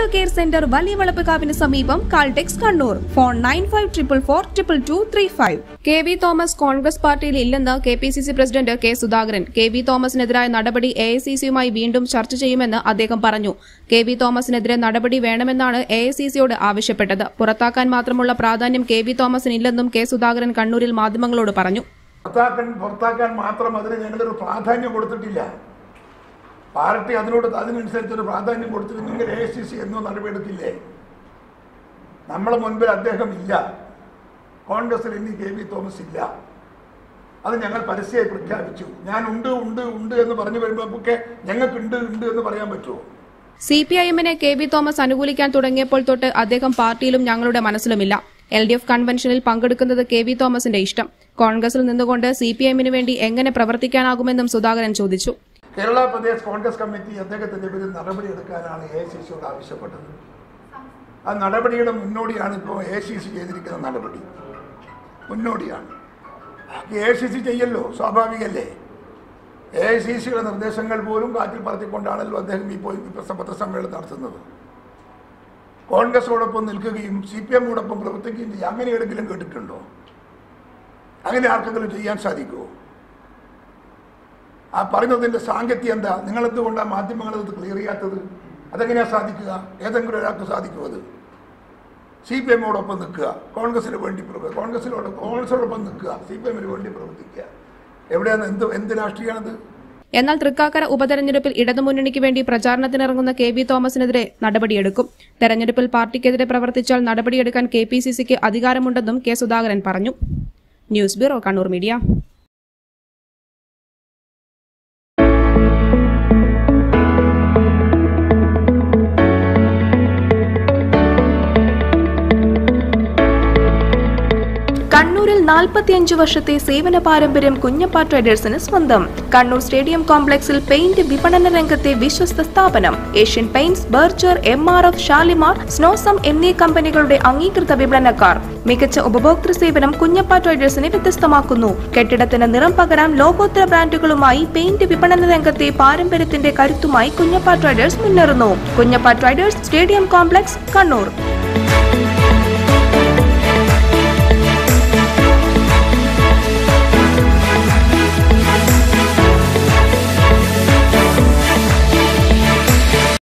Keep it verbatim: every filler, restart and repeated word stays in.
Care centre വലിയ വളപ്പുകാവിന് സമീപം Caltex Kannur. Phone nine five triple four triple two three five. K V Thomas Congress പാർട്ടിയിൽ ഇല്ലെന്ന് K P C C president K Sudhakaran. K V തോമസിനെതിരായ നടപടി A I C സിയുമായി വീണ്ടും ചർച്ച ചെയ്യുമെന്ന് അദ്ദേഹം പറഞ്ഞു. കെ വി തോമസിനെതിരെ നടപടി വേണമെന്നാണ് എ ഐ സി സിയോട് ആവശ്യപ്പെട്ടത്. പുറത്താക്കാൻ മാത്രമുള്ള പ്രാധാന്യം കെ വി തോമസിനില്ലെന്നും കെ സുധാകരൻ കണ്ണൂരിൽ മാധ്യമങ്ങളോട് പറഞ്ഞു. പുറത്താക്കാൻ മാത്രം അതിന് ഞങ്ങളൊരു പ്രാധാന്യം കൊടുത്തിട്ടില്ല. പാർട്ടി അതിനോട് അതിനനുസരിച്ചൊരു പ്രാധാന്യം കൊടുത്തിരുന്നെങ്കിൽ എ ഐ സി സി എന്നോ നടപടിയെടുത്തില്ലേ? നമ്മളെ മുൻപിൽ അദ്ദേഹം ഇല്ല. കോൺഗ്രസിൽ ഇനി കെ വി തോമസ് ഇല്ല. അത് ഞങ്ങൾ പരസ്യമായി പ്രഖ്യാപിച്ചു. ഞാൻ ഉണ്ട് ഉണ്ട് ഉണ്ട് എന്ന് പറഞ്ഞു വരുമ്പോഴൊക്കെ ഞങ്ങൾക്ക് ഉണ്ട് ഉണ്ട് എന്ന് പറയാൻ പറ്റുമോ? സി പി ഐ എമ്മിനെ കെ വി തോമസ് അനുകൂലിക്കാൻ തുടങ്ങിയപ്പോൾ തൊട്ട് അദ്ദേഹം പാർട്ടിയിലും ഞങ്ങളുടെ മനസ്സിലുമില്ല. എൽ ഡി എഫ് കൺവെൻഷനിൽ പങ്കെടുക്കുന്നത് കെ വി തോമസിന്റെ ഇഷ്ടം. കോൺഗ്രസിൽ നിന്നുകൊണ്ട് സി പി എമ്മിന് വേണ്ടി എങ്ങനെ പ്രവർത്തിക്കാനാകുമെന്നും സുധാകരൻ ചോദിച്ചു. കേരള പ്രദേശ് കോൺഗ്രസ് കമ്മിറ്റി അദ്ദേഹത്തിന്റെ പേരിൽ നടപടിയെടുക്കാനാണ് എ ഐ സി സിയോട് ആവശ്യപ്പെട്ടത്. ആ നടപടിയുടെ മുന്നോടിയാണ് ഇപ്പോൾ എ ഐ സി സി ചെയ്തിരിക്കുന്ന നടപടി. മുന്നോടിയാണ്. എ ഐ സി സി ചെയ്യല്ലോ, സ്വാഭാവികല്ലേ. എ ഐ സി സിയുടെ നിർദ്ദേശങ്ങൾ പോലും കാറ്റിൽ പറത്തിക്കൊണ്ടാണല്ലോ അദ്ദേഹം ഇപ്പോൾ പത്രസമ്മേളനം നടത്തുന്നത്. കോൺഗ്രസോടൊപ്പം നിൽക്കുകയും സി പി എമ്മോടൊപ്പം പ്രവർത്തിക്കുകയും ചെയ്യും. അങ്ങനെ ഏതെങ്കിലും കേട്ടിട്ടുണ്ടോ? അങ്ങനെ ആർക്കെങ്കിലും ചെയ്യാൻ സാധിക്കുമോ? ആ പറയുന്നതിൻ്റെ സാങ്കത്യം എന്താ? നിങ്ങളെന്തുകൊണ്ടാണ് മാധ്യമങ്ങളത് ക്ലിയർ ചെയ്യാത്തത്? അതെങ്ങനെയാണ് സാധിക്കുക? ഏതെങ്കിലും ഒരാൾക്ക് സാധിക്കും അത്? സി പി എമ്മോടൊപ്പം നിൽക്കുക, കോൺഗ്രസിന് വേണ്ടി പ്രവർത്തിക്കുക, കോൺഗ്രസിനോട് കോൺഗ്രസിനോടൊപ്പം നിൽക്കുക, സി പി എമ്മിന് വേണ്ടി പ്രവർത്തിക്കുക. എവിടെയാണ്? എന്ത് എന്ത് രാഷ്ട്രീയമാണത്? എന്നാൽ തൃക്കാക്കര ഉപതെരഞ്ഞെടുപ്പിൽ ഇടതുമുന്നണിക്ക് വേണ്ടി പ്രചാരണത്തിനിറങ്ങുന്ന കെ വി തോമസിനെതിരെ നടപടിയെടുക്കും. തെരഞ്ഞെടുപ്പിൽ പാർട്ടിക്കെതിരെ പ്രവർത്തിച്ചാൽ നടപടിയെടുക്കാൻ കെ പി സി സിക്ക് അധികാരമുണ്ടെന്നും കെ സുധാകരൻ പറഞ്ഞു. News bureau, Kannur media. കണ്ണൂരിൽ നാൽപ്പത്തിയഞ്ച് വർഷത്തെ സേവന പാരമ്പര്യം കുഞ്ഞപ്പ ട്രേഡേഴ്സിന് സ്വന്തം. കണ്ണൂർ സ്റ്റേഡിയം കോംപ്ലക്സിൽ പെയിന്റ് വിപണന രംഗത്തെ വിശ്വസ്ത സ്ഥാപനം. Asian paints, Berger, M R F, Shalimar, Snowcem എന്നീ കമ്പനികളുടെ അംഗീകൃത വിപണനക്കാർ. മികച്ച ഉപഭോക്തൃ സേവനം കുഞ്ഞപ്പ ട്രേഡേഴ്സിനെ വ്യത്യസ്തമാക്കുന്നു. കെട്ടിടത്തിന് നിറം പകരാൻ ലോകോത്തര ബ്രാൻഡുകളുമായി പെയിന്റ് വിപണന രംഗത്തെ പാരമ്പര്യത്തിന്റെ കരുത്തുമായി കുഞ്ഞപ്പ ട്രേഡേഴ്സ് മുന്നേറുന്നു. Kunjappa traders, stadium complex, Kannur.